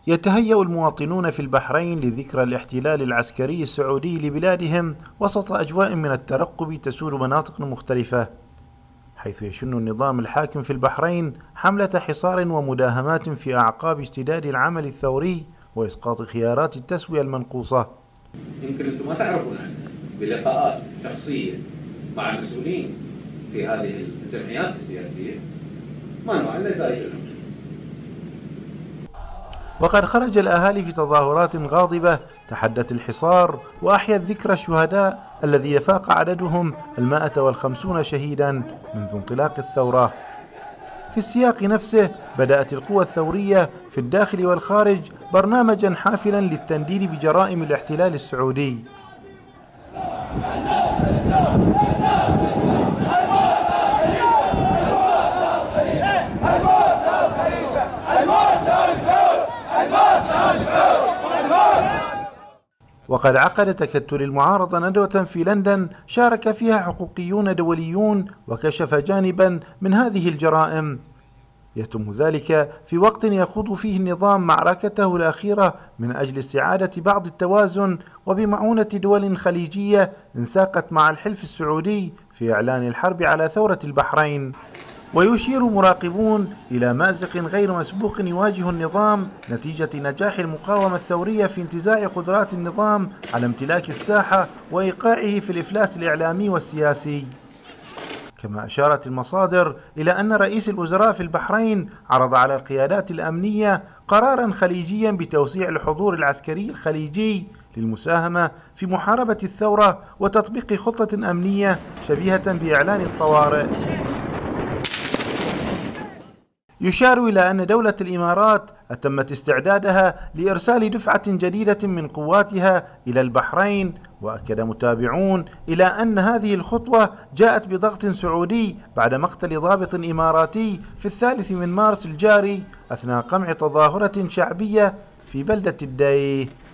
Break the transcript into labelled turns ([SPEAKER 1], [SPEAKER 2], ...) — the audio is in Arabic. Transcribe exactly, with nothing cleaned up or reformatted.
[SPEAKER 1] يتهيأ المواطنون في البحرين لذكرى الاحتلال العسكري السعودي لبلادهم وسط أجواء من الترقب تسود مناطق مختلفة، حيث يشن النظام الحاكم في البحرين حملة حصار ومداهمات في أعقاب اشتداد العمل الثوري وإسقاط خيارات التسوية المنقوصة.
[SPEAKER 2] يمكن أنتم ما تعرفون عنه بلقاءات شخصية مع مسؤولين في هذه الجمعيات السياسية ما نوع إلا زايدهم.
[SPEAKER 1] وقد خرج الأهالي في تظاهرات غاضبة تحدت الحصار وأحيت ذكرى الشهداء الذي يفاق عددهم المائة والخمسون شهيدا منذ انطلاق الثورة. في السياق نفسه بدأت القوى الثورية في الداخل والخارج برنامجا حافلا للتنديد بجرائم الاحتلال السعودي. وقد عقد تكتل المعارضة ندوة في لندن شارك فيها حقوقيون دوليون وكشف جانبا من هذه الجرائم، يتم ذلك في وقت يخوض فيه النظام معركته الأخيرة من أجل استعادة بعض التوازن وبمعونة دول خليجية انساقت مع الحلف السعودي في إعلان الحرب على ثورة البحرين. ويشير مراقبون إلى مأزق غير مسبوق يواجه النظام نتيجة نجاح المقاومة الثورية في انتزاع قدرات النظام على امتلاك الساحة وإيقاعه في الإفلاس الإعلامي والسياسي. كما أشارت المصادر إلى أن رئيس الوزراء في البحرين عرض على القيادات الأمنية قراراً خليجياً بتوسيع الحضور العسكري الخليجي للمساهمة في محاربة الثورة وتطبيق خطة أمنية شبيهة بإعلان الطوارئ. يشار إلى أن دولة الإمارات أتمت استعدادها لإرسال دفعة جديدة من قواتها إلى البحرين، وأكد متابعون إلى أن هذه الخطوة جاءت بضغط سعودي بعد مقتل ضابط إماراتي في الثالث من مارس الجاري أثناء قمع تظاهرة شعبية في بلدة الدايه.